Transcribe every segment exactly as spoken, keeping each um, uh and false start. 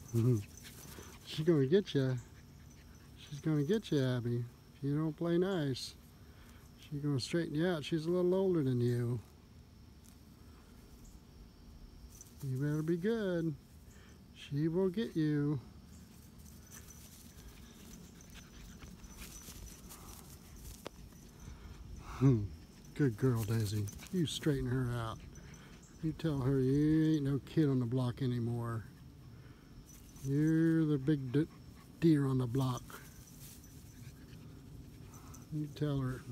She's gonna get you. She's gonna get you, Abby. If you don't play nice, she's gonna straighten you out. She's a little older than you. You better be good. She will get you. Good girl, Daisy. You straighten her out. You tell her you ain't no kid on the block anymore. You're the big deer on the block. You tell her.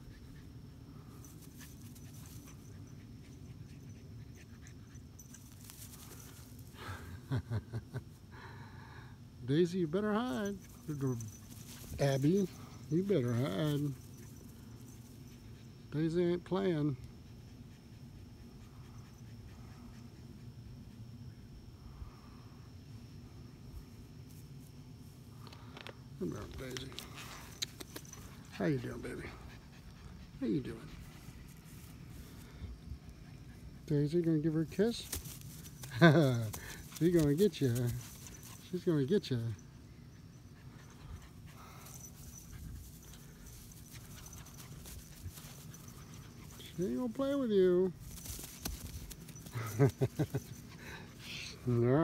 Daisy, you better hide. Abby, you better hide. Daisy ain't playing. Come on, Daisy. How you doing, baby? How you doing? Daisy, gonna give her a kiss? She's gonna get you. She's gonna get you. She ain't gonna play with you. All right.